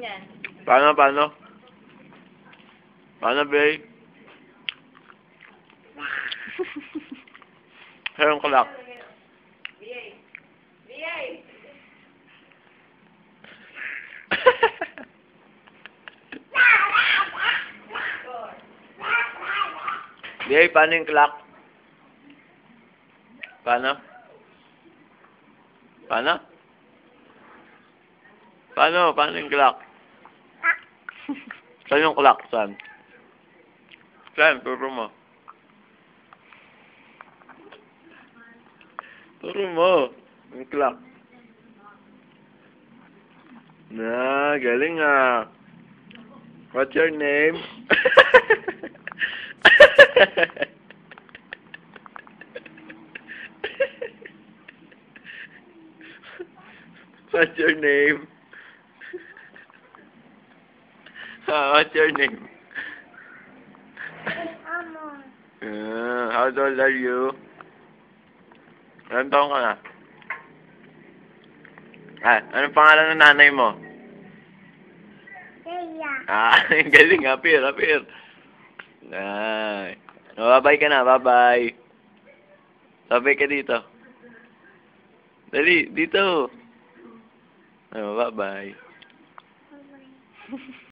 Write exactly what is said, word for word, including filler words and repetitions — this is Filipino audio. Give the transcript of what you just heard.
yan. Paano, paano? Paano, Bey? Herong kalak. Biyay. Biyay. Bey, paano yung clock? Paano? Paano? Paano? Paano yung clock? Saan yung clock? Saan? Saan? Turo mo. Turo mo. Yung clock. Na, galing ah. What's your name? What's your name? Uh, what's your name? Uh, how old are you? Ilan taon ka na? Ah, anong pangalan ng nanay mo? Leia. Ah, galing. Apir, apir. Ay. Bye-bye ka na. Bye-bye. Sabay ka dito. Dali, dito. Oh, bye-bye. Bye-bye.